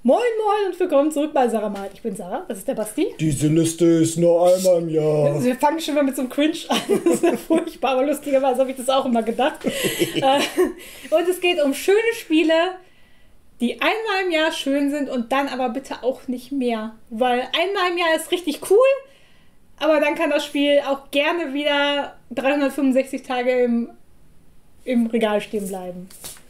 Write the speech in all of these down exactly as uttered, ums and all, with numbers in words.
Moin Moin und willkommen zurück bei Sarah Malt. Ich bin Sarah, das ist der Basti. Diese Liste ist nur einmal im Jahr. Wir fangen schon mal mit so einem Cringe an, das ist ja furchtbar, aber lustigerweise habe ich das auch immer gedacht. Und es geht um schöne Spiele, die einmal im Jahr schön sind und dann aber bitte auch nicht mehr. Weil einmal im Jahr ist richtig cool, aber dann kann das Spiel auch gerne wieder dreihundertfünfundsechzig Tage im, im Regal stehen bleiben.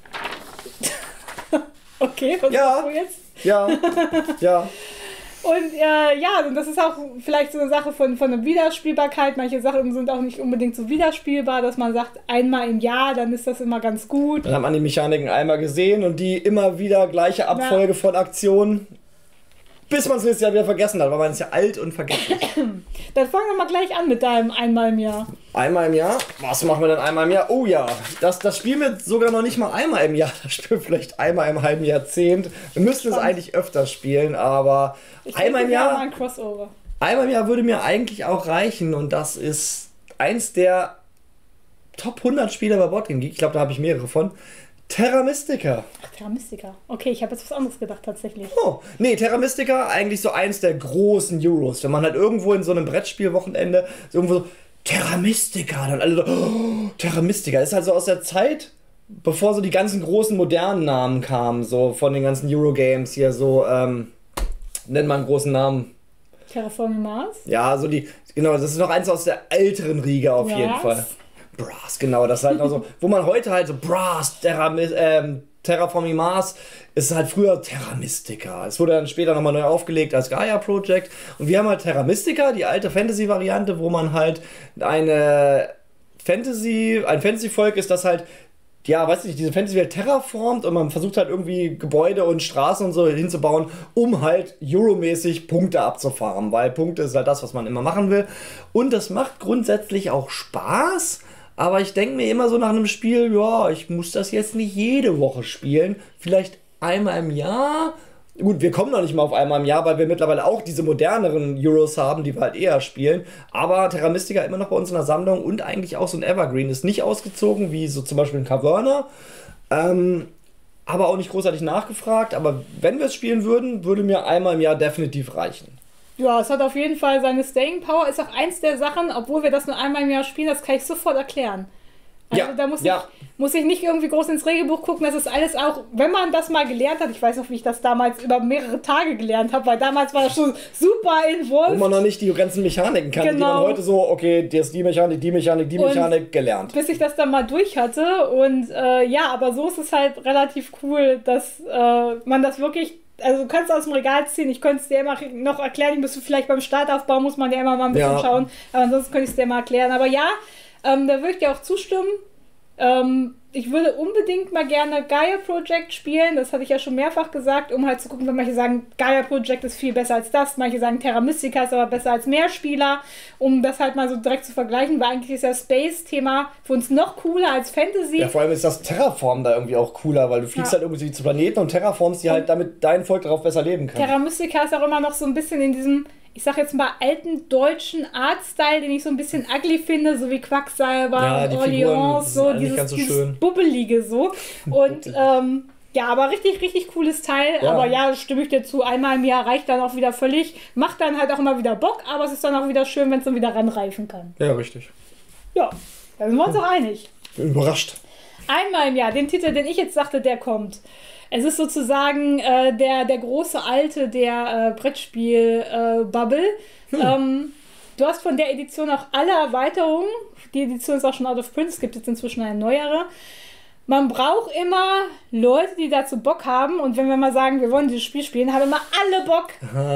Okay, was ja. sagst du jetzt? Ja, ja. Und äh, ja, und das ist auch vielleicht so eine Sache von, von der Wiederspielbarkeit. Manche Sachen sind auch nicht unbedingt so wiederspielbar, dass man sagt, einmal im Jahr, dann ist das immer ganz gut. Dann hat man die Mechaniken einmal gesehen und die immer wieder gleiche Abfolge ja. von Aktionen, bis man es nächstes Jahr wieder vergessen hat, weil man ist ja alt und vergessen. Dann fangen wir mal gleich an mit deinem einmal im Jahr. Einmal im Jahr? Was machen wir denn einmal im Jahr? Oh ja, das, das spielen wir sogar noch nicht mal einmal im Jahr. Das spielen wir vielleicht einmal im halben Jahrzehnt. Wir müssten es eigentlich öfter spielen, aber ich einmal im Jahr. Ein Crossover. Einmal im Jahr würde mir eigentlich auch reichen und das ist eins der Top hundert Spiele bei Boardgame Geek. Ich glaube, da habe ich mehrere von. Terra Mystica. Ach, Terra Mystica. Okay, ich habe jetzt was anderes gedacht, tatsächlich. Oh, nee, Terra Mystica, eigentlich so eins der großen Euros. Wenn man halt irgendwo in so einem Brettspielwochenende so irgendwo so, Terra Mystica, dann alle so, oh, Terra Mystica. Ist halt so aus der Zeit, bevor so die ganzen großen modernen Namen kamen, so von den ganzen Eurogames hier, so, ähm, nennt man einen großen Namen. Terraforming Mars? Ja, so die, genau, das ist noch eins aus der älteren Riege auf Was? jeden Fall. Brass, genau, das ist halt noch so, wo man heute halt so Brass, Terra, ähm, Terraforming Mars, ist halt früher Terra Mystica. Es wurde dann später nochmal neu aufgelegt als Gaia Project und wir haben halt Terra Mystica, die alte Fantasy-Variante, wo man halt eine Fantasy, ein Fantasy-Volk ist, das halt, ja, weiß nicht, diese Fantasy-Welt terraformt und man versucht halt irgendwie Gebäude und Straßen und so hinzubauen, um halt Euro-mäßig Punkte abzufahren, weil Punkte ist halt das, was man immer machen will und das macht grundsätzlich auch Spaß. Aber ich denke mir immer so nach einem Spiel, ja, ich muss das jetzt nicht jede Woche spielen. Vielleicht einmal im Jahr. Gut, wir kommen noch nicht mal auf einmal im Jahr, weil wir mittlerweile auch diese moderneren Euros haben, die wir halt eher spielen. Aber Terra Mystica immer noch bei uns in der Sammlung und eigentlich auch so ein Evergreen. Ist nicht ausgezogen, wie so zum Beispiel ein Caverna. Ähm, aber auch nicht großartig nachgefragt. Aber wenn wir es spielen würden, würde mir einmal im Jahr definitiv reichen. Ja, es hat auf jeden Fall seine Staying Power. Ist auch eins der Sachen, obwohl wir das nur einmal im Jahr spielen, das kann ich sofort erklären. Also ja, da muss, ja. ich, muss ich nicht irgendwie groß ins Regelbuch gucken. Das ist alles auch, wenn man das mal gelernt hat, ich weiß noch, wie ich das damals über mehrere Tage gelernt habe, weil damals war das schon super involved. Wo man noch nicht die ganzen Mechaniken kannte, genau. Die man heute so, okay, der ist die Mechanik, die Mechanik, die Mechanik und gelernt. Bis ich das dann mal durch hatte und äh, ja, aber so ist es halt relativ cool, dass äh, man das wirklich. Also du kannst aus dem Regal ziehen, ich könnte es dir immer noch erklären, ich müsste vielleicht beim Startaufbau, muss man ja immer mal ein bisschen ja. schauen, aber ansonsten könnte ich es dir mal erklären. Aber ja, ähm, da würde ich dir auch zustimmen. Ähm, ich würde unbedingt mal gerne Gaia Project spielen, das hatte ich ja schon mehrfach gesagt, um halt zu gucken, wenn manche sagen, Gaia Project ist viel besser als das, manche sagen, Terra Mystica ist aber besser als Mehrspieler, um das halt mal so direkt zu vergleichen, weil eigentlich ist ja Space-Thema für uns noch cooler als Fantasy. Ja, vor allem ist das Terraform da irgendwie auch cooler, weil du fliegst ja. halt irgendwie zu Planeten und terraformst die halt, damit dein Volk darauf besser leben kann. Terra Mystica ist auch immer noch so ein bisschen in diesem, ich sag jetzt mal, alten deutschen Artstyle, den ich so ein bisschen ugly finde, so wie Quacksalber ja, und Orleans, so dieses, so dieses schön. Bubbelige so. Und ähm, ja, aber richtig, richtig cooles Teil. Ja. Aber ja, stimme ich dir zu, einmal im Jahr reicht dann auch wieder völlig. Macht dann halt auch immer wieder Bock, aber es ist dann auch wieder schön, wenn es dann wieder ranreifen kann. Ja, richtig. Ja, da sind wir uns auch einig. Ich bin überrascht. Einmal im Jahr, den Titel, den ich jetzt sagte, der kommt. Es ist sozusagen äh, der, der große Alte der äh, Brettspiel-Bubble. Äh, hm. ähm, du hast von der Edition auch alle Erweiterungen. Die Edition ist auch schon out of print. Es gibt jetzt inzwischen eine neuere. Man braucht immer Leute, die dazu Bock haben. Und wenn wir mal sagen, wir wollen dieses Spiel spielen, haben immer alle Bock.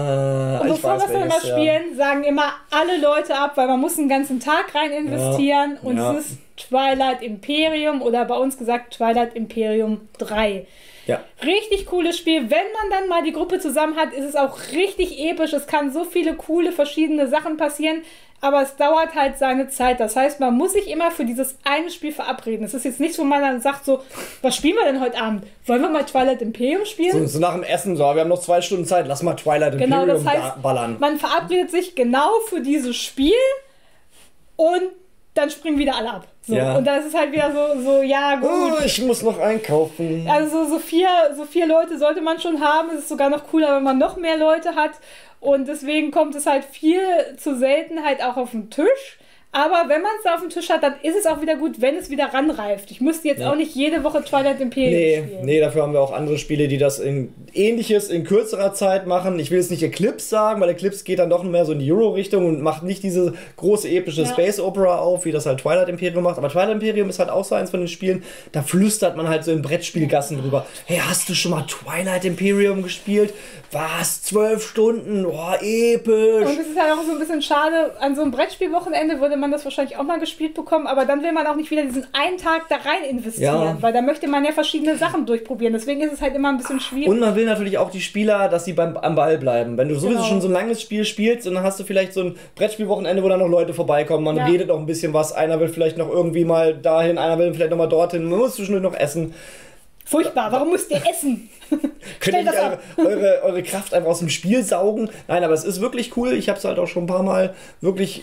Ah, und bevor wir es dann immer spielen, ja. sagen immer alle Leute ab, weil man muss einen ganzen Tag rein investieren. Ja. Und ja. es ist Twilight Imperium oder bei uns gesagt Twilight Imperium drei. Ja. Richtig cooles Spiel. Wenn man dann mal die Gruppe zusammen hat, ist es auch richtig episch. Es kann so viele coole verschiedene Sachen passieren, aber es dauert halt seine Zeit. Das heißt, man muss sich immer für dieses eine Spiel verabreden. Es ist jetzt nichts, wo man dann sagt so, was spielen wir denn heute Abend? Wollen wir mal Twilight Imperium spielen? So, so nach dem Essen, so, wir haben noch zwei Stunden Zeit, lass mal Twilight Imperium genau, das heißt, ballern. Man verabredet sich genau für dieses Spiel und dann springen wieder alle ab. So. Ja. Und dann ist es halt wieder so, so ja gut. Oh, ich muss noch einkaufen. Also so, so, vier, so vier Leute sollte man schon haben. Es ist sogar noch cooler, wenn man noch mehr Leute hat. Und deswegen kommt es halt viel zu selten halt auch auf den Tisch. Aber wenn man es da auf dem Tisch hat, dann ist es auch wieder gut, wenn es wieder ranreift. Ich müsste jetzt ja. auch nicht jede Woche Twilight Imperium nee, spielen. Nee, dafür haben wir auch andere Spiele, die das in Ähnliches in kürzerer Zeit machen. Ich will jetzt nicht Eclipse sagen, weil Eclipse geht dann doch mehr so in die Euro-Richtung und macht nicht diese große epische ja. Space Opera auf, wie das halt Twilight Imperium macht. Aber Twilight Imperium ist halt auch so eins von den Spielen, da flüstert man halt so in Brettspielgassen drüber. Hey, hast du schon mal Twilight Imperium gespielt? Was? Zwölf Stunden? Oh, episch! Und es ist halt auch so ein bisschen schade, an so einem Brettspielwochenende würde man das wahrscheinlich auch mal gespielt bekommen, aber dann will man auch nicht wieder diesen einen Tag da rein investieren, ja. weil da möchte man ja verschiedene Sachen durchprobieren. Deswegen ist es halt immer ein bisschen schwierig. Und man will natürlich auch die Spieler, dass sie beim, am Ball bleiben. Wenn du sowieso genau. schon so ein langes Spiel spielst und dann hast du vielleicht so ein Brettspielwochenende, wo dann noch Leute vorbeikommen, man ja. redet noch ein bisschen was, einer will vielleicht noch irgendwie mal dahin, einer will vielleicht noch mal dorthin, man muss zwischendurch noch essen. Furchtbar, warum müsst ihr essen? Könnt ihr nicht eure, eure, eure Kraft einfach aus dem Spiel saugen? Nein, aber es ist wirklich cool. Ich habe es halt auch schon ein paar Mal wirklich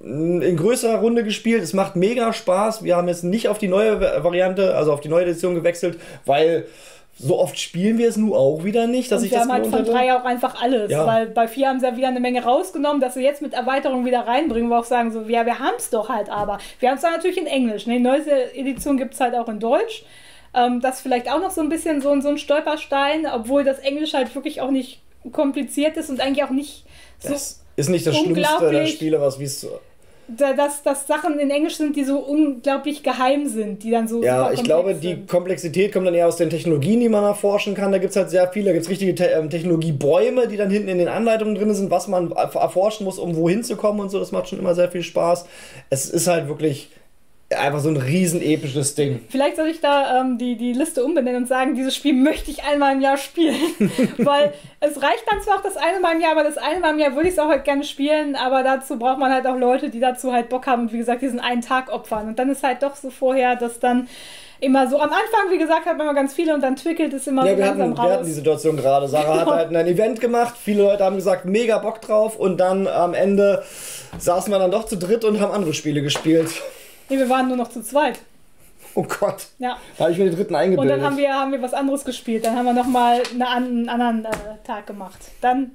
in größerer Runde gespielt. Es macht mega Spaß. Wir haben jetzt nicht auf die neue Variante, also auf die neue Edition gewechselt, weil so oft spielen wir es nun auch wieder nicht, dass und ich wir das haben halt von drei auch einfach alles, ja. weil bei vier haben sie ja wieder eine Menge rausgenommen, dass sie jetzt mit Erweiterung wieder reinbringen, wo wir auch sagen, so, ja, wir haben es doch halt aber. Wir haben es dann natürlich in Englisch. Ne? Die neueste Edition gibt es halt auch in Deutsch. Ähm, das ist vielleicht auch noch so ein bisschen so, so ein Stolperstein, obwohl das Englisch halt wirklich auch nicht kompliziert ist und eigentlich auch nicht so das ist nicht das Schlimmste der Spiele, was wie es dass, dass Sachen in Englisch sind, die so unglaublich geheim sind, die dann so ja, ich glaube, die sind. Komplexität kommt dann eher aus den Technologien, die man erforschen kann. Da gibt es halt sehr viele, da gibt es richtige Te- Technologiebäume, die dann hinten in den Anleitungen drin sind, was man erforschen muss, um wohin zu kommen und so. Das macht schon immer sehr viel Spaß. Es ist halt wirklich einfach so ein riesen episches Ding. Vielleicht soll ich da ähm, die, die Liste umbenennen und sagen, dieses Spiel möchte ich einmal im Jahr spielen. Weil es reicht dann zwar auch das eine Mal im Jahr, aber das eine Mal im Jahr würde ich es auch halt gerne spielen, aber dazu braucht man halt auch Leute, die dazu halt Bock haben und wie gesagt, diesen einen Tag opfern. Und dann ist halt doch so vorher, dass dann immer so am Anfang, wie gesagt, hat man immer ganz viele und dann twickelt es immer ja, so wir langsam hatten, raus. Wir hatten die Situation gerade. Sarah hat halt ein Event gemacht, viele Leute haben gesagt, mega Bock drauf und dann am Ende saßen wir dann doch zu dritt und haben andere Spiele gespielt. Nee, wir waren nur noch zu zweit. Oh Gott. Ja. Da habe ich mir den dritten eingebildet. Und dann haben wir, haben wir was anderes gespielt. Dann haben wir nochmal eine, einen anderen äh, Tag gemacht. Dann...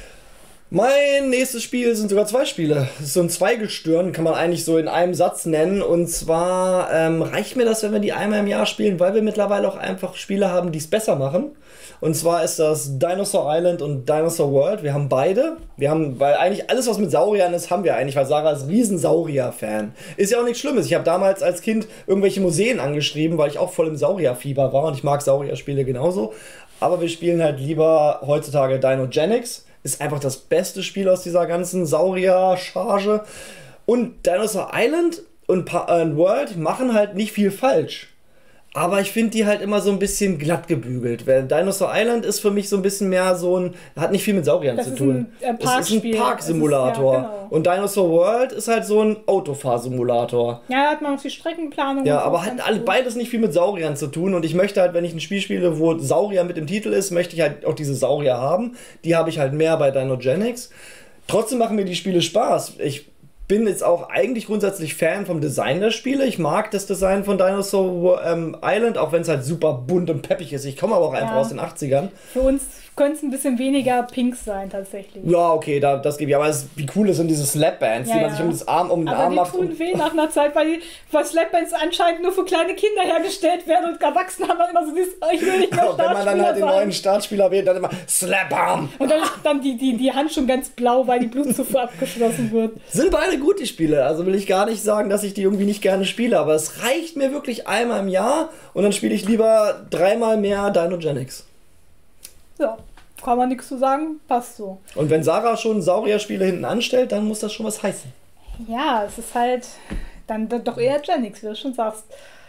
Mein nächstes Spiel sind sogar zwei Spiele. Das ist so ein Zweigestirn, kann man eigentlich so in einem Satz nennen. Und zwar ähm, reicht mir das, wenn wir die einmal im Jahr spielen, weil wir mittlerweile auch einfach Spiele haben, die es besser machen. Und zwar ist das Dinosaur Island und Dinosaur World. Wir haben beide. Wir haben, weil eigentlich alles, was mit Sauriern ist, haben wir eigentlich, weil Sarah ist riesen Saurier-Fan. Ist ja auch nichts Schlimmes. Ich habe damals als Kind irgendwelche Museen angeschrieben, weil ich auch voll im Saurierfieber war und ich mag Saurierspiele genauso. Aber wir spielen halt lieber heutzutage Dinogenics. Ist einfach das beste Spiel aus dieser ganzen Saurier-Charge. Und Dinosaur Island und pa- äh, World machen halt nicht viel falsch. Aber ich finde die halt immer so ein bisschen glatt gebügelt. Weil Dinosaur Island ist für mich so ein bisschen mehr so ein... Hat nicht viel mit Sauriern das zu ist tun. Ein, ein das ist ein Parksimulator. Ja, genau. Und Dinosaur World ist halt so ein Autofahrsimulator. Ja, da hat man auch die Streckenplanung. Ja, aber hat alle, beides nicht viel mit Sauriern zu tun. Und ich möchte halt, wenn ich ein Spiel spiele, wo Saurier mit dem Titel ist, möchte ich halt auch diese Saurier haben. Die habe ich halt mehr bei Dinogenics. Trotzdem machen mir die Spiele Spaß. Ich bin jetzt auch eigentlich grundsätzlich Fan vom Design der Spiele. Ich mag das Design von Dinosaur ähm, Island, auch wenn es halt super bunt und peppig ist. Ich komme aber auch einfach ja. aus den achtzigern. Für uns könnte es ein bisschen weniger pink sein, tatsächlich. Ja, okay, da, das gebe ich. Aber es, wie cool sind diese Slapbands, ja, die man ja. sich um, das Arm, um den aber Arm macht. Aber die tun weh nach einer Zeit, weil, die, weil Slapbands anscheinend nur für kleine Kinder hergestellt werden und Erwachsene haben dann immer so dieses, ich will nicht mehr ja, wenn man dann halt den sein. neuen Startspieler wählt, dann immer Slap-Arm. Und dann ist dann die, die, die Hand schon ganz blau, weil die Blutzufuhr abgeschlossen wird. Sind beide gut, die Spiele. Also will ich gar nicht sagen, dass ich die irgendwie nicht gerne spiele, aber es reicht mir wirklich einmal im Jahr und dann spiele ich lieber dreimal mehr Dinogenics. Ja. Kann man nichts zu sagen, passt so. Und wenn Sarah schon Saurierspiele hinten anstellt, dann muss das schon was heißen. Ja, es ist halt dann doch eher Genix, wie du schon sagst.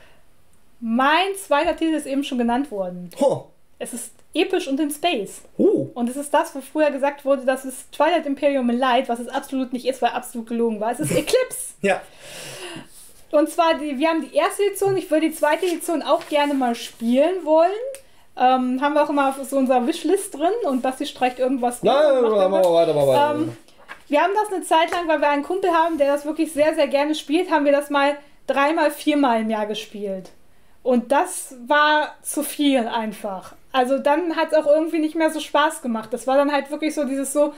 Mein zweiter Titel ist eben schon genannt worden. Oh. Es ist episch und in Space. Oh. Und es ist das, wo früher gesagt wurde, das ist Twilight Imperium in Light, was es absolut nicht ist, weil absolut gelogen war. Es ist Eclipse. Ja. Und zwar, die, wir haben die erste Edition, ich würde die zweite Edition auch gerne mal spielen wollen. Ähm, haben wir auch immer auf so unserer Wishlist drin und Basti streicht irgendwas. Nein, machen wir weiter, machen wir weiter. Ähm, wir haben das eine Zeit lang, weil wir einen Kumpel haben, der das wirklich sehr, sehr gerne spielt, haben wir das mal dreimal, viermal im Jahr gespielt. Und das war zu viel einfach. Also dann hat es auch irgendwie nicht mehr so Spaß gemacht. Das war dann halt wirklich so dieses so,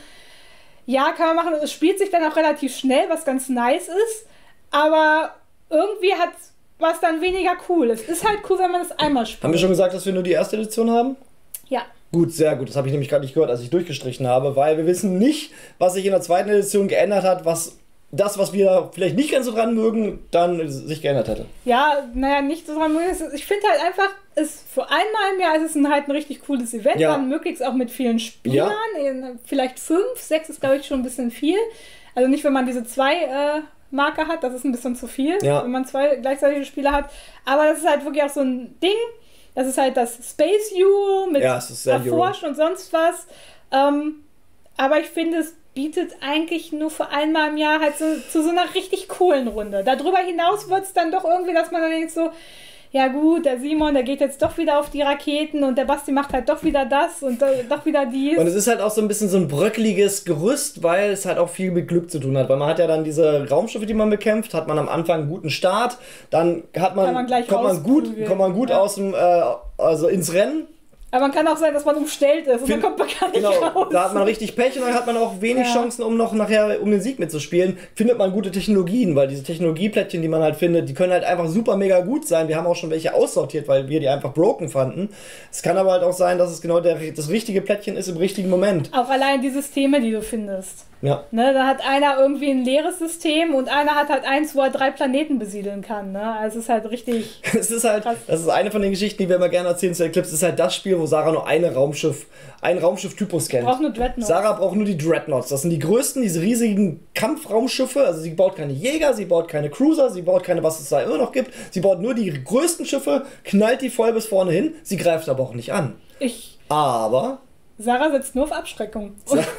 ja, kann man machen. Es spielt sich dann auch relativ schnell, was ganz nice ist. Aber irgendwie hat was dann weniger cool. Es ist halt cool, wenn man es einmal spielt. Haben wir schon gesagt, dass wir nur die erste Edition haben? Ja. Gut, sehr gut. Das habe ich nämlich gerade nicht gehört, als ich durchgestrichen habe, weil wir wissen nicht, was sich in der zweiten Edition geändert hat, was das, was wir vielleicht nicht ganz so dran mögen, dann sich geändert hätte. Ja, naja, nicht so dran mögen. Ich finde halt einfach, es für einmal im Jahr ist es ein, halt ein richtig cooles Event, ja. dann möglichst auch mit vielen Spielern. Ja. Vielleicht fünf, sechs ist, glaube ich, schon ein bisschen viel. Also nicht, wenn man diese zwei äh, Marker hat, das ist ein bisschen zu viel, ja. wenn man zwei gleichzeitige Spieler hat. Aber das ist halt wirklich auch so ein Ding. Das ist halt das Space Euro mit ja, Erforschen und sonst was. Ähm, aber ich finde, es bietet eigentlich nur für einmal im Jahr halt so, zu so einer richtig coolen Runde. Darüber hinaus wird es dann doch irgendwie, dass man dann denkt so, ja gut, der Simon, der geht jetzt doch wieder auf die Raketen und der Basti macht halt doch wieder das und doch wieder dies. Und es ist halt auch so ein bisschen so ein bröckeliges Gerüst, weil es halt auch viel mit Glück zu tun hat. Weil man hat ja dann diese Raumschiffe, die man bekämpft, hat man am Anfang einen guten Start, dann hat man, man gleich kommt, man gut, kommt man gut ja. aus dem, äh, also ins Rennen. Aber man kann auch sein, dass man umstellt ist und Find, dann kommt man gar nicht genau, raus. Da hat man richtig Pech und dann hat man auch wenig ja. Chancen, um noch nachher um den Sieg mitzuspielen. Findet man gute Technologien, weil diese Technologieplättchen, die man halt findet, die können halt einfach super mega gut sein. Wir haben auch schon welche aussortiert, weil wir die einfach broken fanden. Es kann aber halt auch sein, dass es genau der, das richtige Plättchen ist im richtigen Moment. Auch allein die Systeme, die du findest. Ja. Ne, da hat einer irgendwie ein leeres System und einer hat halt eins, wo er drei Planeten besiedeln kann. Ne? Also es ist halt richtig. Es ist halt, krass. Das ist eine von den Geschichten, die wir immer gerne erzählen zu Eclipse. Es ist halt das Spiel, wo Sarah nur eine Raumschiff, einen Raumschiff-Typus kennt. Braucht nur Dreadnoughts. Sarah braucht nur die Dreadnoughts. Das sind die größten, diese riesigen Kampfraumschiffe. Also sie baut keine Jäger, sie baut keine Cruiser, sie baut keine, was es da immer noch gibt. Sie baut nur die größten Schiffe, knallt die voll bis vorne hin. Sie greift aber auch nicht an. Ich. Aber. Sarah setzt nur auf Abschreckung.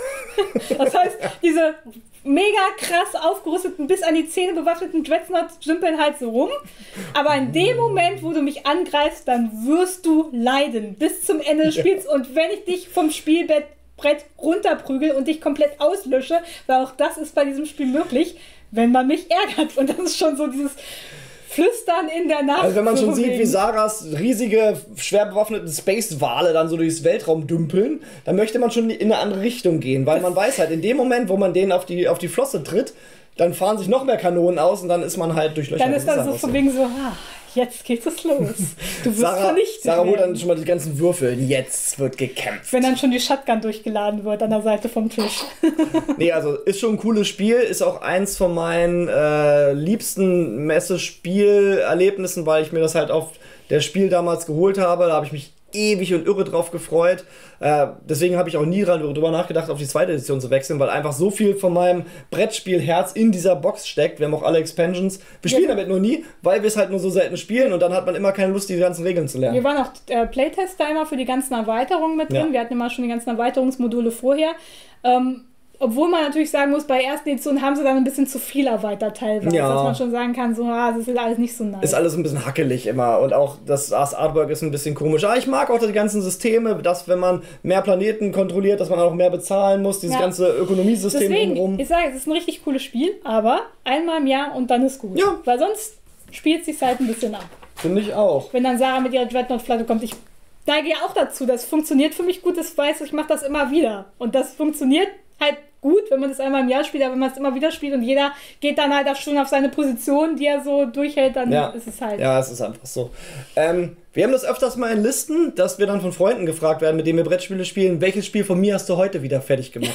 Das heißt, diese mega krass aufgerüsteten, bis an die Zähne bewaffneten Dreadnoughts dümpeln halt so rum. Aber in dem Moment, wo du mich angreifst, dann wirst du leiden bis zum Ende des Spiels. Ja. Und wenn ich dich vom Spielbrett runterprügel und dich komplett auslösche, weil auch das ist bei diesem Spiel möglich, wenn man mich ärgert. Und das ist schon so dieses Flüstern in der Nacht. Also wenn man schon sieht, wie Sarahs riesige, schwer bewaffneten Space-Wale dann so durchs Weltraum dümpeln, dann möchte man schon in eine andere Richtung gehen, weil man weiß halt, in dem Moment, wo man denen auf die, auf die Flosse tritt, dann fahren sich noch mehr Kanonen aus und dann ist man halt durchlöchert. Dann ist dann so von wegen so, ah, jetzt geht es los. Du wirst Sarah, vernichtet Sarah holt dann schon mal die ganzen Würfel. Jetzt wird gekämpft. Wenn dann schon die Shotgun durchgeladen wird an der Seite vom Tisch. Nee, also ist schon ein cooles Spiel. Ist auch eins von meinen äh, liebsten Messe-Spielerlebnissen, weil ich mir das halt auf der Spiel damals geholt habe. Da habe ich mich ewig und irre drauf gefreut. Äh, deswegen habe ich auch nie darüber nachgedacht, auf die zweite Edition zu wechseln, weil einfach so viel von meinem Brettspielherz in dieser Box steckt. Wir haben auch alle Expansions. Wir spielen ja. damit nur nie, weil wir es halt nur so selten spielen und dann hat man immer keine Lust, die ganzen Regeln zu lernen. Wir waren auch äh, Playtester immer für die ganzen Erweiterungen mit drin. Ja. Wir hatten immer schon die ganzen Erweiterungsmodule vorher. Ähm, Obwohl man natürlich sagen muss, bei der ersten Edition haben sie dann ein bisschen zu viel erweitert teilweise, ja. dass man schon sagen kann, so, ah, das ist alles nicht so nice. Ist alles ein bisschen hackelig immer und auch das, das Artwork ist ein bisschen komisch. Aber ich mag auch die ganzen Systeme, dass wenn man mehr Planeten kontrolliert, dass man auch mehr bezahlen muss, dieses ja. ganze Ökonomiesystem Deswegen, drumherum. Ich sage, es ist ein richtig cooles Spiel, aber einmal im Jahr und dann ist gut. Ja. Weil sonst spielt es sich halt ein bisschen ab. Finde ich auch. Wenn dann Sarah mit ihrer Dreadnought-Flagge kommt, ich neige ja auch dazu, das funktioniert für mich gut, das weiß ich, ich mache das immer wieder. Und das funktioniert halt gut, wenn man das einmal im Jahr spielt, aber wenn man es immer wieder spielt und jeder geht dann halt auch schon auf seine Position, die er so durchhält, dann ja. ist es halt... Ja, es ist einfach so. Ähm, wir haben das öfters mal in Listen, dass wir dann von Freunden gefragt werden, mit denen wir Brettspiele spielen, welches Spiel von mir hast du heute wieder fertig gemacht?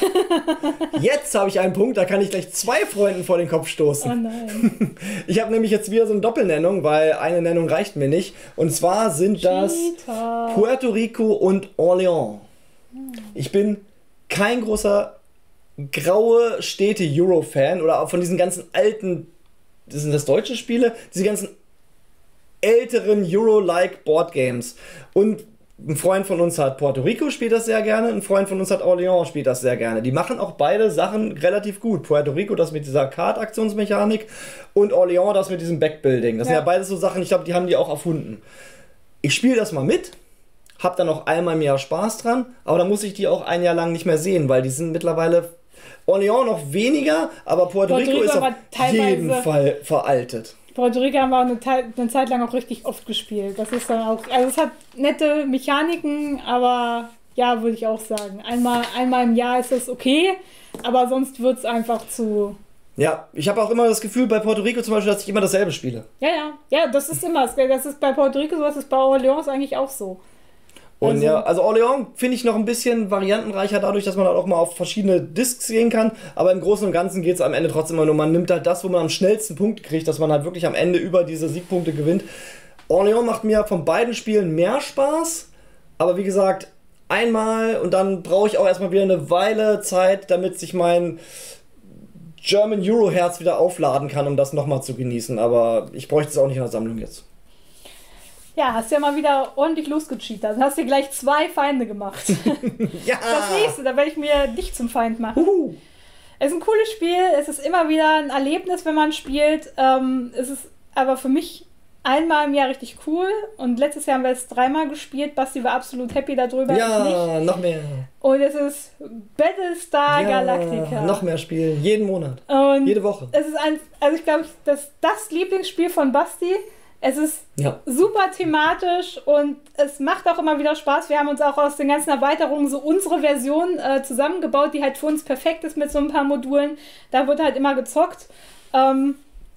Jetzt habe ich einen Punkt, da kann ich gleich zwei Freunden vor den Kopf stoßen. Oh nein. Ich habe nämlich jetzt wieder so eine Doppelnennung, weil eine Nennung reicht mir nicht. Und zwar sind das Cheater. Puerto Rico und Orléans. Ich bin kein großer graue Städte-Euro-Fan oder auch von diesen ganzen alten, das sind das deutsche Spiele, diese ganzen älteren Euro-like Boardgames. Und ein Freund von uns hat Puerto Rico, spielt das sehr gerne, ein Freund von uns hat Orléans, spielt das sehr gerne. Die machen auch beide Sachen relativ gut. Puerto Rico das mit dieser Card-Aktionsmechanik und Orléans das mit diesem Backbuilding. Das ja. sind ja beides so Sachen, ich glaube, die haben die auch erfunden. Ich spiele das mal mit. Hab dann auch einmal im Jahr Spaß dran, aber dann muss ich die auch ein Jahr lang nicht mehr sehen, weil die sind mittlerweile Orléans noch weniger, aber Puerto, Puerto Rico, Rico ist auf teilweise- jeden Fall veraltet. Puerto Rico haben wir auch eine, Teil, eine Zeit lang auch richtig oft gespielt. Das ist dann auch, also es hat nette Mechaniken, aber ja, würde ich auch sagen. Einmal, einmal im Jahr ist das okay, aber sonst wird es einfach zu... Ja, ich habe auch immer das Gefühl bei Puerto Rico zum Beispiel, dass ich immer dasselbe spiele. Ja, ja, ja, das ist immer, das ist bei Puerto Rico so, das ist bei Orléans eigentlich auch so. Und Also- ja, also Orléans finde ich noch ein bisschen variantenreicher dadurch, dass man halt auch mal auf verschiedene Discs gehen kann, aber im Großen und Ganzen geht es am Ende trotzdem immer nur, man nimmt halt das, wo man am schnellsten Punkte kriegt, dass man halt wirklich am Ende über diese Siegpunkte gewinnt. Orléans macht mir von beiden Spielen mehr Spaß, aber wie gesagt, einmal und dann brauche ich auch erstmal wieder eine Weile Zeit, damit sich mein German Euro Herz wieder aufladen kann, um das nochmal zu genießen, aber ich bräuchte es auch nicht in der Sammlung jetzt. Ja, hast ja mal wieder ordentlich losgecheatet. Dann hast du dir gleich zwei Feinde gemacht. Ja! Das nächste, da werde ich mir dich zum Feind machen. Uhu. Es ist ein cooles Spiel, es ist immer wieder ein Erlebnis, wenn man spielt. Ähm, es ist aber für mich einmal im Jahr richtig cool und letztes Jahr haben wir es dreimal gespielt. Basti war absolut happy darüber. ich nicht. Ja, noch mehr. Und es ist Battlestar Ja, Galactica. noch mehr spielen, jeden Monat, Und jede Woche. es ist ein, also ich glaube, das ist das Lieblingsspiel von Basti. Es ist Ja. super thematisch und es macht auch immer wieder Spaß. Wir haben uns auch aus den ganzen Erweiterungen so unsere Version äh, zusammengebaut, die halt für uns perfekt ist mit so ein paar Modulen. Da wird halt immer gezockt. Ähm,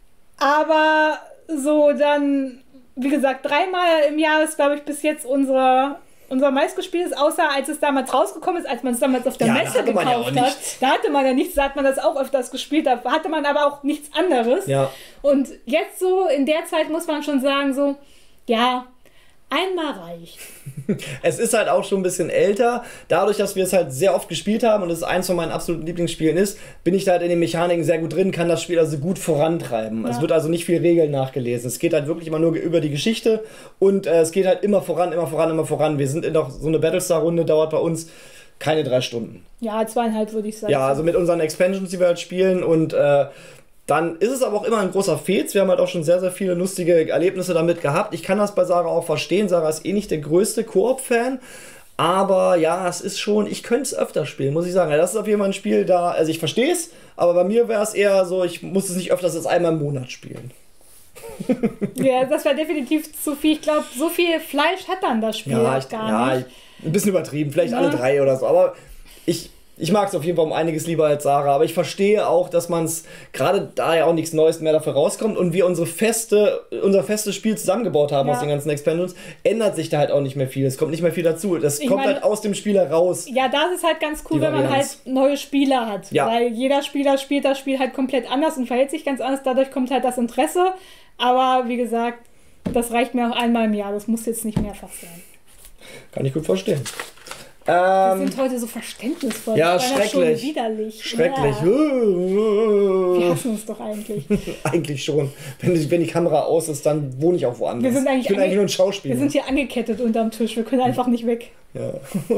aber so dann, wie gesagt, dreimal im Jahr ist, glaube ich, bis jetzt unsere, unser meistgespieltes, außer als es damals rausgekommen ist, als man es damals auf der Ja, da Messe hatte man ja auch gekauft hat. nichts. Da hatte man ja nichts, da hat man das auch öfters gespielt, da hatte man aber auch nichts anderes. Ja. Und jetzt so, in der Zeit muss man schon sagen, so, ja, einmal reicht. Es ist halt auch schon ein bisschen älter. Dadurch, dass wir es halt sehr oft gespielt haben und es eins von meinen absoluten Lieblingsspielen ist, bin ich da halt in den Mechaniken sehr gut drin, kann das Spiel also gut vorantreiben. Ja. Es wird also nicht viel Regeln nachgelesen. Es geht halt wirklich immer nur über die Geschichte und äh, es geht halt immer voran, immer voran, immer voran. Wir sind in doch so eine Battlestar-Runde, dauert bei uns keine drei Stunden. Ja, zweieinhalb würde ich sagen. Ja, also mit unseren Expansions, die wir halt spielen und äh, dann ist es aber auch immer ein großer Fez. Wir haben halt auch schon sehr, sehr viele lustige Erlebnisse damit gehabt. Ich kann das bei Sarah auch verstehen. Sarah ist eh nicht der größte Koop-Fan. Aber ja, es ist schon, ich könnte es öfter spielen, muss ich sagen. Das ist auf jeden Fall ein Spiel da, also ich verstehe es, aber bei mir wäre es eher so, ich muss es nicht öfters als einmal im Monat spielen. Ja, das wäre definitiv zu viel. Ich glaube, so viel Fleisch hat dann das Spiel Ja, auch ich, gar ja nicht. ich, ein bisschen übertrieben, vielleicht Ja. alle drei oder so. Aber ich, ich mag es auf jeden Fall um einiges lieber als Sarah. Aber ich verstehe auch, dass man es, gerade da ja auch nichts Neues mehr dafür rauskommt und wir unsere feste, unser festes Spiel zusammengebaut haben Ja. aus den ganzen Expansions, ändert sich da halt auch nicht mehr viel. Es kommt nicht mehr viel dazu. Das Ich kommt meine- halt aus dem Spiel heraus. Ja, das ist halt ganz cool, Die wenn man halt Varianz. neue Spieler hat. Ja. Weil jeder Spieler spielt das Spiel halt komplett anders und verhält sich ganz anders. Dadurch kommt halt das Interesse. Aber wie gesagt, das reicht mir auch einmal im Jahr. Das muss jetzt nicht mehrfach sein. Kann ich gut verstehen. Wir Ähm, sind heute so verständnisvoll. ja, Das war ja schrecklich. Schon widerlich. schrecklich. Ja. Wir hassen uns doch eigentlich. Eigentlich schon. Wenn die, wenn die Kamera aus ist, dann wohne ich auch woanders. Wir sind eigentlich ich bin ange- eigentlich nur ein Schauspieler. Wir sind hier angekettet unterm Tisch. Wir können einfach nicht weg. Ja.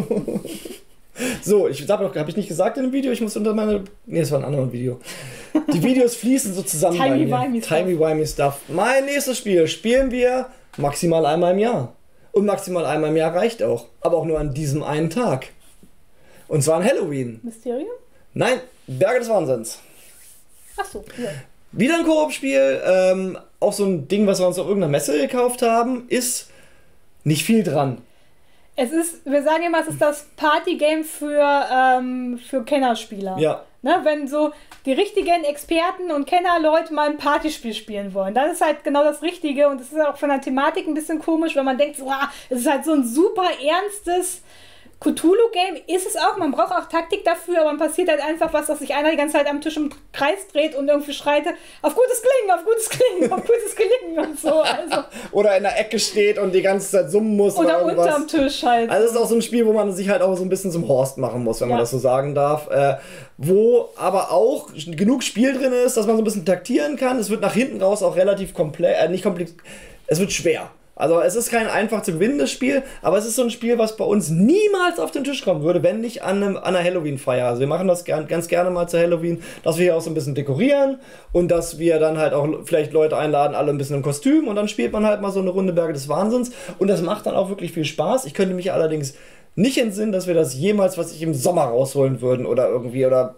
So, ich habe habe ich nicht gesagt in dem Video, ich muss unter meine. Nee, das war ein anderes Video. Die Videos fließen so zusammen. bei mir. Timey-wimey Stuff. Timey-wimey Stuff. Mein nächstes Spiel spielen wir maximal einmal im Jahr. Und maximal einmal im Jahr reicht auch. Aber auch nur an diesem einen Tag. Und zwar an Halloween. Mysterium? Nein, Berge des Wahnsinns. Achso, ja. Wieder ein Koop-Spiel. Ähm, auch so ein Ding, was wir uns auf irgendeiner Messe gekauft haben, ist nicht viel dran. Es ist, wir sagen immer, es ist das Partygame für, ähm, für Kennerspieler. Ja. Ne, wenn so die richtigen Experten und Kennerleute mal ein Partyspiel spielen wollen, dann ist halt genau das Richtige und es ist auch von der Thematik ein bisschen komisch, wenn man denkt, so, ah, es ist halt so ein super ernstes Cthulhu-Game, ist es auch, man braucht auch Taktik dafür, aber man passiert halt einfach was, dass sich einer die ganze Zeit am Tisch im Kreis dreht und irgendwie schreit, auf gutes Gelingen, auf gutes Gelingen, auf gutes Gelingen und so. Also, Oder in der Ecke steht und die ganze Zeit summen muss. oder Oder irgendwas. unterm Tisch halt. Also es ist auch so ein Spiel, wo man sich halt auch so ein bisschen zum Horst machen muss, wenn man Ja. das so sagen darf. Äh, wo aber auch genug Spiel drin ist, dass man so ein bisschen taktieren kann. Es wird nach hinten raus auch relativ komplex, äh, nicht komplex, es wird schwer. Also es ist kein einfach zu gewinnendes Spiel, aber es ist so ein Spiel, was bei uns niemals auf den Tisch kommen würde, wenn nicht an, einem, an einer Halloween-Feier. Also wir machen das gern, ganz gerne mal zu Halloween, dass wir hier auch so ein bisschen dekorieren und dass wir dann halt auch vielleicht Leute einladen, alle ein bisschen im Kostüm und dann spielt man halt mal so eine Runde Berge des Wahnsinns und das macht dann auch wirklich viel Spaß. Ich könnte mich allerdings nicht entsinnen, dass wir das jemals, was ich im Sommer rausholen würden oder irgendwie oder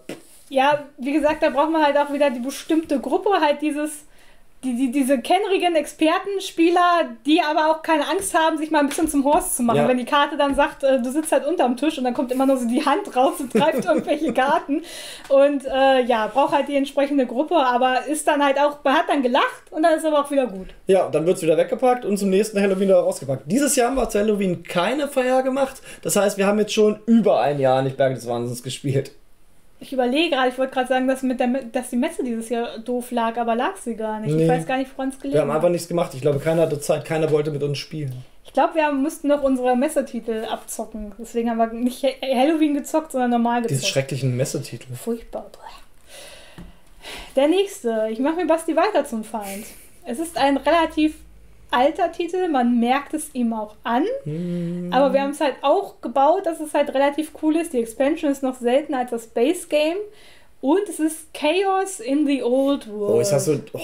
Ja, wie gesagt, da braucht man halt auch wieder die bestimmte Gruppe, halt dieses, die, die, diese kennrigen Expertenspieler, die aber auch keine Angst haben, sich mal ein bisschen zum Horst zu machen. Ja. Wenn die Karte dann sagt, äh, du sitzt halt unterm Tisch und dann kommt immer nur so die Hand raus und greift irgendwelche Karten. Und äh, ja, braucht halt die entsprechende Gruppe, aber ist dann halt auch, man hat dann gelacht und dann ist aber auch wieder gut. Ja, dann wird es wieder weggepackt und zum nächsten Halloween wieder rausgepackt. Dieses Jahr haben wir zu Halloween keine Feier gemacht. Das heißt, wir haben jetzt schon über ein Jahr nicht Berge des Wahnsinns gespielt. Ich überlege gerade, ich wollte gerade sagen, dass, mit der, dass die Messe dieses Jahr doof lag, aber lag sie gar nicht. Nee. Ich weiß gar nicht, woran es gelegen hat. Wir haben einfach nichts gemacht. Ich glaube, keiner hatte Zeit, keiner wollte mit uns spielen. Ich glaube, wir mussten noch unsere Messetitel abzocken. Deswegen haben wir nicht Halloween gezockt, sondern normal gezockt. Diese schrecklichen Messetitel. Furchtbar. Der nächste. Ich mache mir Basti weiter zum Feind. Es ist ein relativ alter Titel, man merkt es ihm auch an, hm. aber wir haben es halt auch gebaut, dass es halt relativ cool ist. Die Expansion ist noch seltener als das Base Game und es ist Chaos in the Old World. Oh, jetzt hast du... Oh.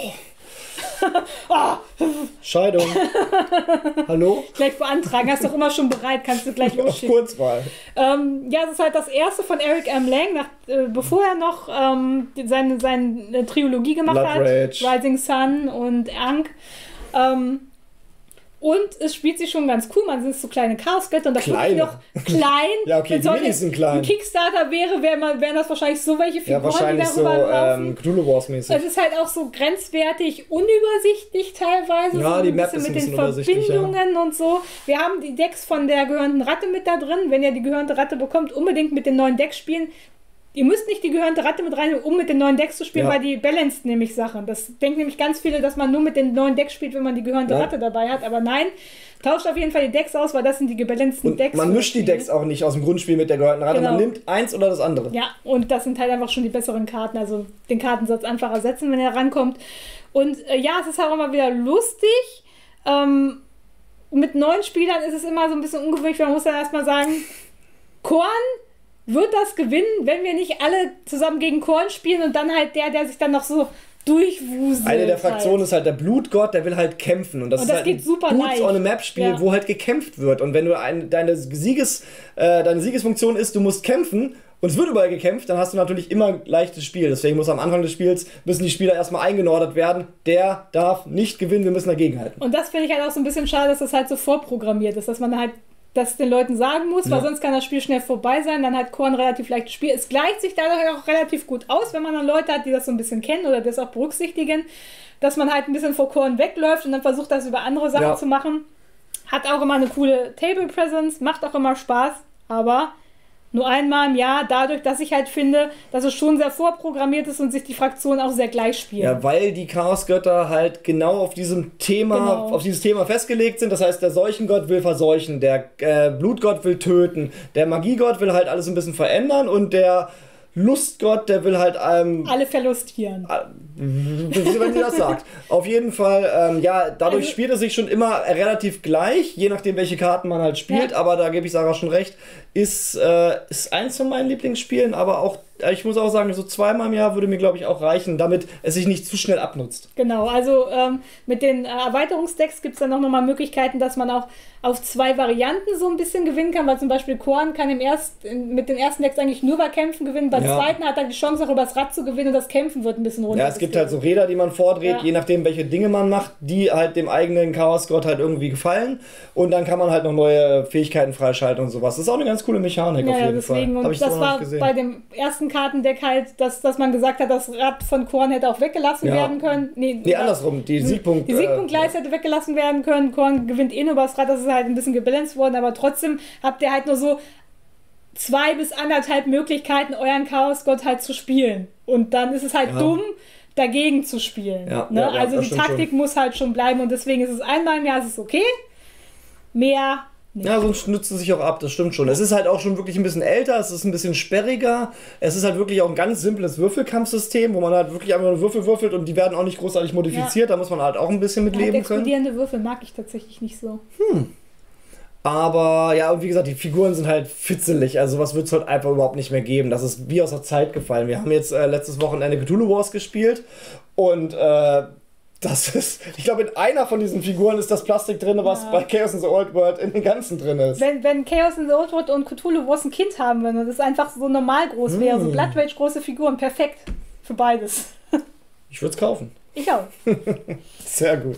oh. Scheidung. Hallo? Gleich beantragen, hast du doch immer schon bereit, kannst du gleich losschicken. Kurz mal. Ähm, ja, es ist halt das erste von Eric M. Lang, nach, äh, bevor er noch ähm, seine, seine Trilogie gemacht Blood hat. Rage. Rising Sun und Ankh. Ähm, Und es spielt sich schon ganz cool. Man sind so kleine Chaosgötter und das ist noch klein. Ja, okay, die Minis sind klein. Ein Kickstarter wäre, wäre man, wären das wahrscheinlich so welche Figuren, ja, wahrscheinlich die darüber so, laufen. Ähm, Cthulhu Wars mäßig. Es ist halt auch so grenzwertig unübersichtlich teilweise. Ja, so die ein Map bisschen ist ein mit bisschen den übersichtlich, Verbindungen ja. und so. Wir haben die Decks von der gehörnten Ratte mit da drin. Wenn ihr die gehörnte Ratte bekommt, unbedingt mit den neuen Decks spielen. Ihr müsst nicht die gehörnte Ratte mit rein, um mit den neuen Decks zu spielen, ja. weil die balanced nämlich Sachen. Das denken nämlich ganz viele, dass man nur mit den neuen Decks spielt, wenn man die gehörnte ja. Ratte dabei hat. Aber nein, tauscht auf jeden Fall die Decks aus, weil das sind die gebalanceden Decks. Man mischt die Decks auch nicht aus dem Grundspiel mit der gehörnten Ratte. Genau. Man nimmt eins oder das andere. Ja, und das sind halt einfach schon die besseren Karten. Also den Kartensatz einfach ersetzen, wenn er rankommt. Und äh, ja, es ist auch immer wieder lustig. Ähm, mit neuen Spielern ist es immer so ein bisschen ungewöhnlich. Man muss dann erstmal sagen, Korn wird das gewinnen, wenn wir nicht alle zusammen gegen Korn spielen und dann halt der, der sich dann noch so durchwuselt. Eine der Fraktionen halt. ist halt der Blutgott, der will halt kämpfen. Und das, und ist das halt geht ein super Boots leicht. on a Map Spiel, ja. wo halt gekämpft wird. Und wenn du ein, deine, Sieges, äh, deine Siegesfunktion ist, du musst kämpfen und es wird überall gekämpft, dann hast du natürlich immer ein leichtes Spiel. Deswegen muss am Anfang des Spiels, müssen die Spieler erstmal eingenordet werden. Der darf nicht gewinnen, wir müssen dagegenhalten. Und das finde ich halt auch so ein bisschen schade, dass das halt so vorprogrammiert ist, dass man halt das den Leuten sagen muss, ja. weil sonst kann das Spiel schnell vorbei sein, dann hat Korn relativ leichtes Spiel. Es gleicht sich dadurch auch relativ gut aus, wenn man dann Leute hat, die das so ein bisschen kennen oder das auch berücksichtigen, dass man halt ein bisschen vor Korn wegläuft und dann versucht, das über andere Sachen ja. zu machen. Hat auch immer eine coole Table Presence, macht auch immer Spaß, aber nur einmal im Jahr, dadurch, dass ich halt finde, dass es schon sehr vorprogrammiert ist und sich die Fraktionen auch sehr gleich spielen. Ja, weil die Chaosgötter halt genau auf diesem Thema, genau. auf dieses Thema festgelegt sind. Das heißt, der Seuchengott will verseuchen, der äh, Blutgott will töten, der Magiegott will halt alles ein bisschen verändern und der Lustgott, der will halt ähm, alle verlustieren. Wenn sie das sagt. Auf jeden Fall, ähm, ja, dadurch also, spielt es sich schon immer relativ gleich, je nachdem, welche Karten man halt spielt. Ja. Aber da gebe ich Sarah schon recht, ist, äh, ist eins von meinen Lieblingsspielen, aber auch, ich muss auch sagen, so zweimal im Jahr würde mir, glaube ich, auch reichen, damit es sich nicht zu schnell abnutzt. Genau, also ähm, mit den äh, Erweiterungsdecks gibt es dann noch mal Möglichkeiten, dass man auch auf zwei Varianten so ein bisschen gewinnen kann, weil zum Beispiel Korn kann im erst, in, mit den ersten Decks eigentlich nur bei Kämpfen gewinnen, beim ja. zweiten hat er die Chance auch über das Rad zu gewinnen und das Kämpfen wird ein bisschen runter. Ja, es gibt halt so Räder, die man vordreht, ja. je nachdem, welche Dinge man macht, die halt dem eigenen Chaosgott halt irgendwie gefallen und dann kann man halt noch neue Fähigkeiten freischalten und sowas. Das ist auch eine ganz coole Mechanik ja, auf jeden deswegen. Fall. Und das war bei dem ersten Kartendeck halt, dass, dass man gesagt hat, das Rad von Korn hätte auch weggelassen ja. werden können. Nee, nee andersrum, die Siegpunkt... Die Siegpunktleiste äh, hätte weggelassen werden können. Korn gewinnt eh nur über das Rad, das ist halt ein bisschen gebalanced worden, aber trotzdem habt ihr halt nur so zwei bis anderthalb Möglichkeiten, euren Chaosgott halt zu spielen. Und dann ist es halt ja. dumm, dagegen zu spielen. Ja, ne? ja, ja, also die Taktik schon. muss halt schon bleiben und deswegen ist es einmal im Jahr ist es okay. Mehr nicht. Ja, sonst nützt es sich auch ab, das stimmt schon. Es ist halt auch schon wirklich ein bisschen älter, es ist ein bisschen sperriger. Es ist halt wirklich auch ein ganz simples Würfelkampfsystem, wo man halt wirklich einfach nur Würfel würfelt und die werden auch nicht großartig modifiziert. Ja. Da muss man halt auch ein bisschen mit ja, leben können. Explodierende Würfel mag ich tatsächlich nicht so. Hm. Aber ja, und wie gesagt, die Figuren sind halt fitzelig. Also was wird es halt einfach überhaupt nicht mehr geben. Das ist wie aus der Zeit gefallen. Wir haben jetzt äh, letztes Wochenende Cthulhu Wars gespielt und äh, Das ist, ich glaube, in einer von diesen Figuren ist das Plastik drin, was ja. bei Chaos in the Old World in den ganzen drin ist. Wenn, wenn Chaos in the Old World und Cthulhu Wars ein Kind haben würden und das einfach so normal groß wäre, mm. so Blood Rage große Figuren, perfekt für beides. Ich würde es kaufen. Ich auch. Sehr gut.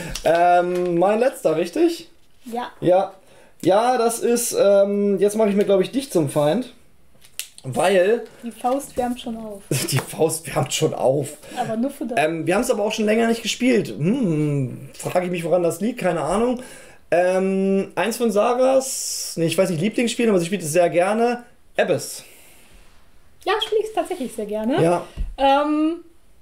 Ähm, mein letzter, richtig? Ja. Ja, ja das ist, ähm, jetzt mache ich mir, glaube ich, dich zum Feind. Weil... Die Faust wärmt schon auf. Die Faust wärmt schon auf. Aber nur für das. Ähm, wir haben es aber auch schon länger nicht gespielt. Hm, frage ich mich, woran das liegt, keine Ahnung. Ähm, eins von Sarahs, nee, ich weiß nicht, Lieblingsspielen, aber sie spielt es sehr gerne. Abyss. Ja, spiele ich es tatsächlich sehr gerne. Ja. Ähm,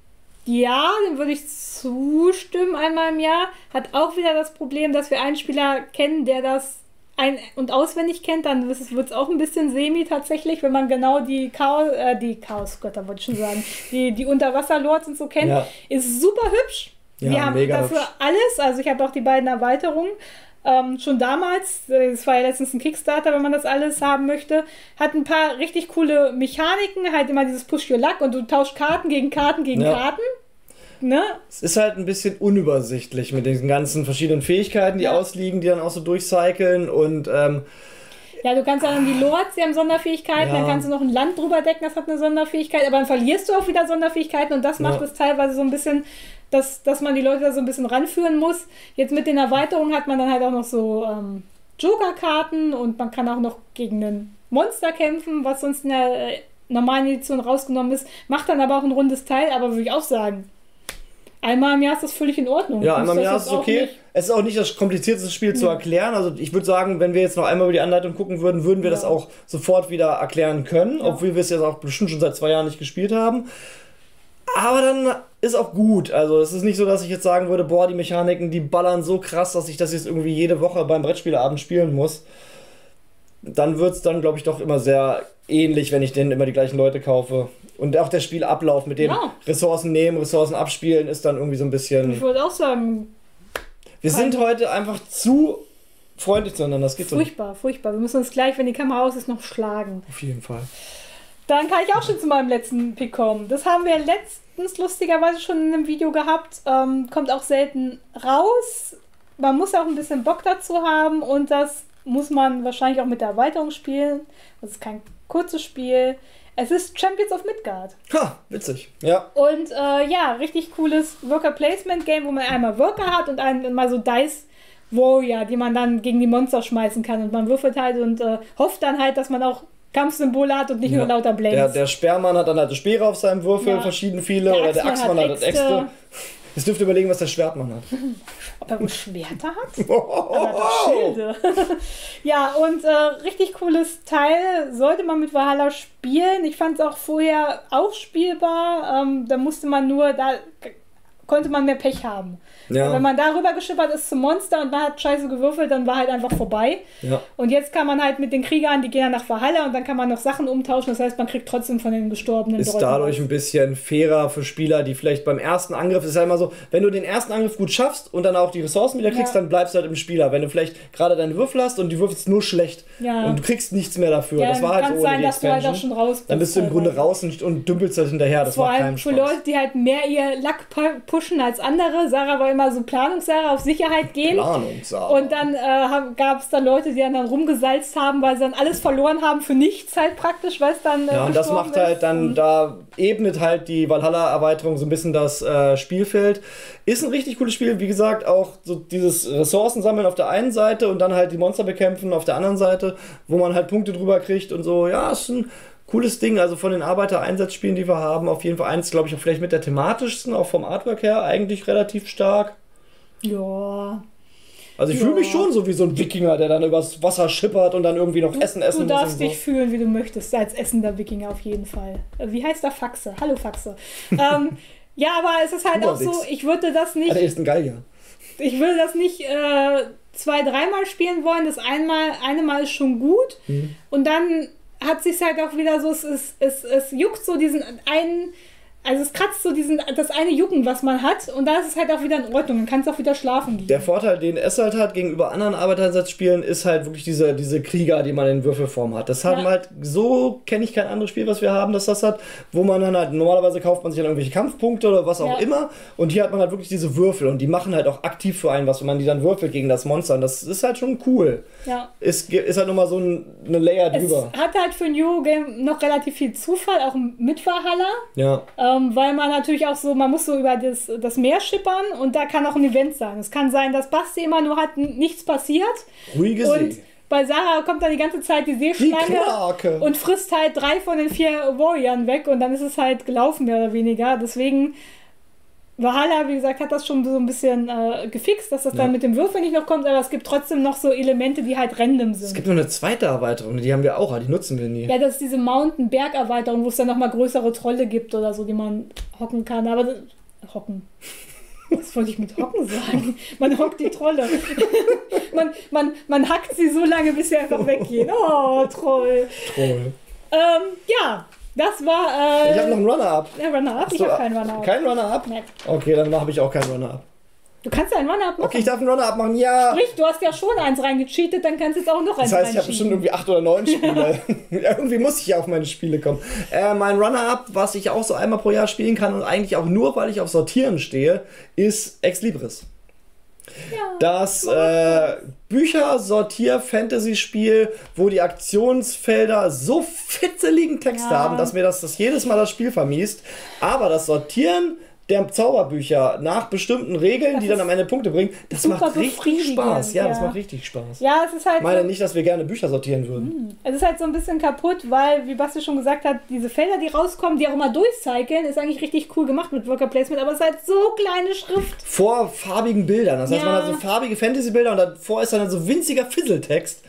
ja, dem würde ich zustimmen einmal im Jahr. Hat auch wieder das Problem, dass wir einen Spieler kennen, der das ein- und auswendig kennt, dann wird es auch ein bisschen semi tatsächlich, wenn man genau die Chaos, äh, die Chaosgötter wollte ich schon sagen, die, die Unterwasserlords und so kennt. Ja. Ist super hübsch. Ja, wir haben mega dafür hübsch. alles, also ich habe auch die beiden Erweiterungen. Ähm, schon damals, das war ja letztens ein Kickstarter, wenn man das alles haben möchte, hat ein paar richtig coole Mechaniken, halt immer dieses Push Your Luck und du tauschst Karten gegen Karten gegen ja. Karten. Ne? Es ist halt ein bisschen unübersichtlich mit diesen ganzen verschiedenen Fähigkeiten, die ja. ausliegen, die dann auch so durchcyclen und ähm, ja, du kannst ja dann die Lords, die haben Sonderfähigkeiten, ja. dann kannst du noch ein Land drüber decken, das hat eine Sonderfähigkeit, aber dann verlierst du auch wieder Sonderfähigkeiten und das macht ja. es teilweise so ein bisschen, dass, dass man die Leute da so ein bisschen ranführen muss. Jetzt mit den Erweiterungen hat man dann halt auch noch so ähm, Joker-Karten und man kann auch noch gegen ein Monster kämpfen, was sonst in der äh, normalen Edition rausgenommen ist, macht dann aber auch ein rundes Teil, aber würde ich auch sagen, einmal im Jahr ist das völlig in Ordnung. Ja, einmal im Jahr ist es okay. Nicht. Es ist auch nicht das komplizierteste Spiel ja. zu erklären. Also ich würde sagen, wenn wir jetzt noch einmal über die Anleitung gucken würden, würden wir ja. das auch sofort wieder erklären können, ja. obwohl wir es jetzt auch bestimmt schon seit zwei Jahren nicht gespielt haben. Aber dann ist auch gut. Also es ist nicht so, dass ich jetzt sagen würde, boah, die Mechaniken, die ballern so krass, dass ich das jetzt irgendwie jede Woche beim Brettspielabend spielen muss. Dann wird es dann, glaube ich, doch immer sehr ähnlich, wenn ich denen immer die gleichen Leute kaufe. Und auch der Spielablauf mit dem ja. Ressourcen nehmen, Ressourcen abspielen, ist dann irgendwie so ein bisschen... Ich würde auch sagen... Wir sind heute einfach zu freundlich zueinander. Das geht furchtbar, so. furchtbar. Wir müssen uns gleich, wenn die Kamera aus ist, noch schlagen. Auf jeden Fall. Dann kann ich auch schon zu meinem letzten Pick kommen. Das haben wir letztens lustigerweise schon in einem Video gehabt. Ähm, kommt auch selten raus. Man muss auch ein bisschen Bock dazu haben und das muss man wahrscheinlich auch mit der Erweiterung spielen. Das ist kein kurzes Spiel. Es ist Champions of Midgard. Ha, witzig. Ja. Und äh, ja, richtig cooles Worker-Placement-Game, wo man einmal Worker hat und einmal so Dice Warrior, die man dann gegen die Monster schmeißen kann. Und man würfelt halt und äh, hofft dann halt, dass man auch Kampfsymbole hat und nicht ja. nur lauter Blades. Der, der Speermann hat dann halt Speere auf seinem Würfel, ja. verschieden viele. Der oder der Axtmann hat, hat Äxte. Jetzt dürft ihr überlegen, was der Schwertmann hat. Ob er wohl Schwerter hat? Oh, er hat doch Schilde. Ja, und äh, richtig cooles Teil. Sollte man mit Valhalla spielen. Ich fand es auch vorher auch spielbar. Ähm, da musste man nur, da konnte man mehr Pech haben. Ja. Wenn man darüber geschippert ist zum Monster und man hat scheiße gewürfelt, dann war halt einfach vorbei. Ja. Und jetzt kann man halt mit den Kriegern, die gehen dann nach Valhalla und dann kann man noch Sachen umtauschen. Das heißt, man kriegt trotzdem von den gestorbenen Ist dadurch raus. Ein bisschen fairer für Spieler, die vielleicht beim ersten Angriff, ist ja immer so, wenn du den ersten Angriff gut schaffst und dann auch die Ressourcen wieder kriegst, ja. dann bleibst du halt im Spieler. Wenn du vielleicht gerade deine Würfel hast und die würfelst nur schlecht ja. und du kriegst nichts mehr dafür. Ja, das war halt so ohne sein, die dass du halt auch schon raus bist. Dann bist du im Grunde raus und, und dümpelst halt hinterher. Das Vor macht keinen allem Spaß. Für Leute, die halt mehr ihr Lack pushen als andere. Sarah war immer so Planungssarah auf Sicherheit gehen. Planungssarah. Und dann äh, gab es da Leute, die dann, dann rumgesalzt haben, weil sie dann alles verloren haben für nichts halt praktisch, weil es dann äh, ja, und das macht halt dann, da ebnet halt die Valhalla-Erweiterung so ein bisschen das äh, Spielfeld. Ist ein richtig cooles Spiel, wie gesagt, auch so dieses Ressourcen sammeln auf der einen Seite und dann halt die Monster bekämpfen auf der anderen Seite, wo man halt Punkte drüber kriegt und so. Ja, ist ein cooles Ding, also von den Arbeiter-Einsatzspielen, die wir haben, auf jeden Fall eins, glaube ich, auch vielleicht mit der thematischsten, auch vom Artwork her, eigentlich relativ stark. Ja. Also ich ja. fühle mich schon so wie so ein Wikinger, der dann übers Wasser schippert und dann irgendwie noch du, Essen essen du muss. Du darfst dich so. fühlen, wie du möchtest, als essender Wikinger auf jeden Fall. Wie heißt der Faxe? Hallo Faxe. ähm, ja, aber es ist halt auch so, ich würde das nicht... Der ist ein Gallier. Ich würde das nicht äh, zwei, dreimal spielen wollen. Das einmal, eine Mal ist schon gut. Mhm. Und dann hat sich halt auch wieder so, es, es, es, es juckt so diesen einen Also es kratzt so diesen, das eine Jucken, was man hat, und da ist es halt auch wieder in Ordnung. Dann kann es auch wieder schlafen gehen. Der Vorteil, den es halt hat gegenüber anderen Arbeitereinsatzspielen, ist halt wirklich diese, diese Krieger, die man in Würfelform hat. Das haben Ja. halt, so kenne ich kein anderes Spiel, was wir haben, das das hat, wo man dann halt, normalerweise kauft man sich dann irgendwelche Kampfpunkte oder was auch Ja. immer, und hier hat man halt wirklich diese Würfel, und die machen halt auch aktiv für einen was, wenn man die dann würfelt gegen das Monster, und das ist halt schon cool. Ja. Ist, ist halt nochmal so ein, eine Layer drüber. Es hat halt für ein Eurogame noch relativ viel Zufall, auch mit Valhalla. Ja. Ähm, weil man natürlich auch so, man muss so über das, das Meer schippern, und da kann auch ein Event sein. Es kann sein, dass Basti immer nur hat, n- nichts passiert. Ruhige Und See. bei Sarah kommt dann die ganze Zeit die Die Seeschlange Krake. und frisst halt drei von den vier Warriors weg, und dann ist es halt gelaufen, mehr oder weniger. Deswegen, Valhalla, wie gesagt, hat das schon so ein bisschen äh, gefixt, dass das Ja. dann mit dem Würfel nicht noch kommt, aber es gibt trotzdem noch so Elemente, die halt random sind. Es gibt noch eine zweite Erweiterung, die haben wir auch, aber die nutzen wir nie. Ja, das ist diese Mountain-Berg-Erweiterung, wo es dann nochmal größere Trolle gibt oder so, die man hocken kann. Aber das, hocken. Was wollte ich mit hocken sagen? Man hockt die Trolle. man, man, man hackt sie so lange, bis sie einfach weggehen. Oh, Troll. Troll. Ähm, ja, das war. Äh, Ich habe noch einen Runner-Up. Ja, Runner-Up. Ich So, habe keinen Runner-Up. Kein Runner-Up? Nee. Okay, dann habe ich auch keinen Runner-Up. Du kannst ja einen Runner-Up machen. Okay, ich darf einen Runner-Up machen, ja. Sprich, du hast ja schon eins reingecheatet, dann kannst du jetzt auch noch eins Das heißt, ich habe bestimmt reinschieben. irgendwie acht oder neun Spiele. Ja, irgendwie muss ich ja auf meine Spiele kommen. Äh, mein Runner-Up, was ich auch so einmal pro Jahr spielen kann und eigentlich auch nur, weil ich auf Sortieren stehe, ist Ex Libris. Ja. Das äh, Bücher-Sortier-Fantasy-Spiel, wo die Aktionsfelder so fitzeligen Text Ja. haben, dass mir das, das jedes Mal das Spiel vermiest. Aber das Sortieren der Zauberbücher nach bestimmten Regeln, Das die dann ist am Ende Punkte bringen, das super macht richtig befriedigend, Spaß. Ja, das ja. macht richtig Spaß. Ja, es ist halt. Ich meine so- nicht, dass wir gerne Bücher sortieren würden. Es ist halt so ein bisschen kaputt, weil, wie Basti schon gesagt hat, diese Felder, die rauskommen, die auch immer durchcyclen, ist eigentlich richtig cool gemacht mit Worker Placement, aber es ist halt so kleine Schrift. Vor farbigen Bildern. Das heißt, Ja. man hat so farbige Fantasy-Bilder und davor ist dann so winziger Fisseltext.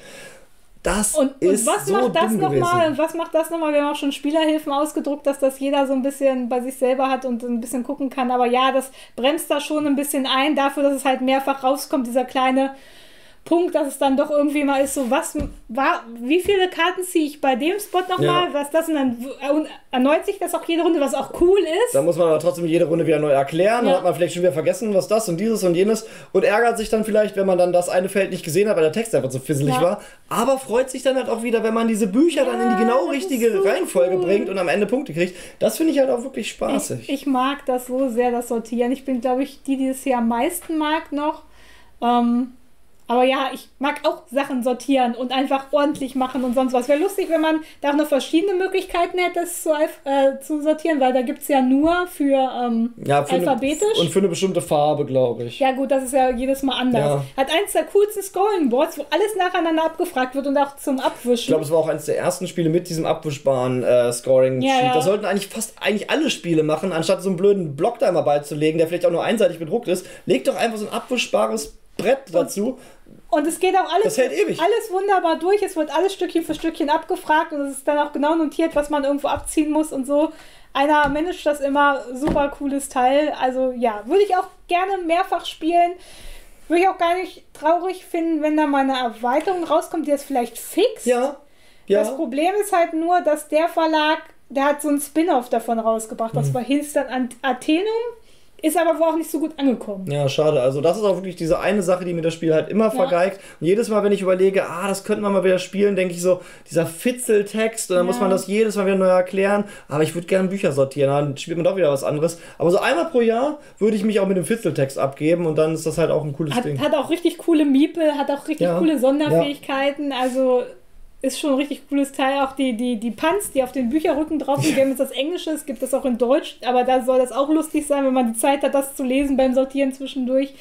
Das Und, ist und was so macht das dumm nochmal? gewesen. Was macht das nochmal? Wir haben auch schon Spielerhilfen ausgedruckt, dass das jeder so ein bisschen bei sich selber hat und ein bisschen gucken kann. Aber ja, das bremst da schon ein bisschen ein, dafür, dass es halt mehrfach rauskommt, dieser kleine Punkt, dass es dann doch irgendwie mal ist, so was war, wie viele Karten ziehe ich bei dem Spot nochmal, Ja. was das und dann und erneut sich das auch jede Runde, was auch cool ist. Da muss man aber trotzdem jede Runde wieder neu erklären. Ja. Dann hat man vielleicht schon wieder vergessen, was das und dieses und jenes. Und ärgert sich dann vielleicht, wenn man dann das eine Feld nicht gesehen hat, weil der Text einfach so fisselig Ja. war. Aber freut sich dann halt auch wieder, wenn man diese Bücher dann in die Ja, genau das richtige ist so Reihenfolge cool. bringt und am Ende Punkte kriegt. Das finde ich halt auch wirklich spaßig. Ich, ich mag das so sehr, das Sortieren. Ich bin, glaube ich, die, die es hier am meisten mag noch. Ähm, aber ja, ich mag auch Sachen sortieren und einfach ordentlich machen und sonst was. Wäre lustig, wenn man da auch noch verschiedene Möglichkeiten hätte, es zu, äh, zu sortieren, weil da gibt es ja nur für ähm, ja, für alphabetisch. Eine, und für eine bestimmte Farbe, glaube ich. Ja gut, das ist ja jedes Mal anders. Ja. Hat eins der coolsten Scoring-Boards, wo alles nacheinander abgefragt wird und auch zum Abwischen. Ich glaube, es war auch eines der ersten Spiele mit diesem abwischbaren äh, Scoring-Sheet. Ja, ja. Das sollten eigentlich fast eigentlich alle Spiele machen, anstatt so einen blöden Block da immer beizulegen, der vielleicht auch nur einseitig bedruckt ist. Legt doch einfach so ein abwischbares Brett dazu. Und es geht auch alles, Das hält ewig. alles wunderbar durch. Es wird alles Stückchen für Stückchen abgefragt und es ist dann auch genau notiert, was man irgendwo abziehen muss und so. Einer managt das immer, super cooles Teil. Also ja, würde ich auch gerne mehrfach spielen. Würde ich auch gar nicht traurig finden, wenn da mal eine Erweiterung rauskommt, die das vielleicht fixt. Ja, ja. Das Problem ist halt nur, dass der Verlag, der hat so ein Spin-off davon rausgebracht. Das Mhm. war Instant Athenum. Ist aber wohl auch nicht so gut angekommen. Ja, schade. Also das ist auch wirklich diese eine Sache, die mir das Spiel halt immer Ja. vergeigt. Und jedes Mal, wenn ich überlege, ah, das könnte man mal wieder spielen, denke ich so, dieser Fitzeltext und dann Ja. muss man das jedes Mal wieder neu erklären. Aber ich würde gerne Bücher sortieren, dann spielt man doch wieder was anderes. Aber so einmal pro Jahr würde ich mich auch mit dem Fitzeltext abgeben und dann ist das halt auch ein cooles Hat, Ding. hat auch richtig coole Miepel, hat auch richtig Ja. coole Sonderfähigkeiten. Also ist schon ein richtig cooles Teil. Auch die, die, die Punts, die auf den Bücherrücken drauf sind. Wir haben jetzt das Englische, es gibt das auch in Deutsch. Aber da soll das auch lustig sein, wenn man die Zeit hat, das zu lesen beim Sortieren zwischendurch.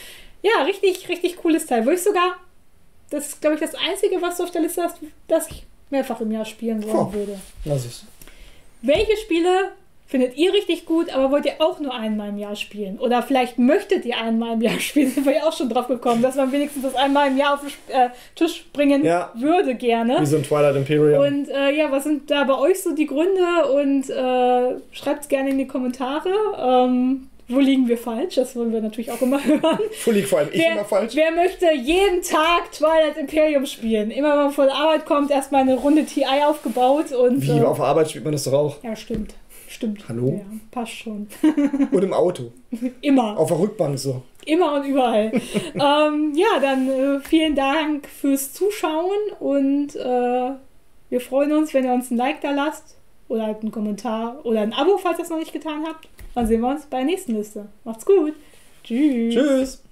Ja, richtig, richtig cooles Teil. Würde ich sogar, das ist, glaube ich, das Einzige, was du auf der Liste hast, das ich mehrfach im Jahr spielen wollen Oh. würde. Das ist Welche Spiele findet ihr richtig gut, aber wollt ihr auch nur einmal im Jahr spielen? Oder vielleicht möchtet ihr einmal im Jahr spielen, sind wir ja auch schon drauf gekommen, dass man wenigstens das einmal im Jahr auf den äh, Tisch bringen Ja. würde gerne. wie so ein Twilight Imperium. Und äh, ja, was sind da bei euch so die Gründe? Und äh, schreibt es gerne in die Kommentare. Ähm, wo liegen wir falsch? Das wollen wir natürlich auch immer hören. Wo liegt vor allem ich Wer, immer falsch? wer möchte jeden Tag Twilight Imperium spielen? Immer wenn man von der Arbeit kommt, erstmal eine Runde T I aufgebaut und. Wie, äh, auf der Arbeit spielt man das doch auch. ja, stimmt. Stimmt. Hallo? Ja, passt schon. Und im Auto. Immer. Auf der Rückbank so. Immer und überall. ähm, ja, dann äh, vielen Dank fürs Zuschauen und äh, wir freuen uns, wenn ihr uns ein Like da lasst oder halt einen Kommentar oder ein Abo, falls ihr es noch nicht getan habt. Dann sehen wir uns bei der nächsten Liste. Macht's gut. Tschüss. Tschüss.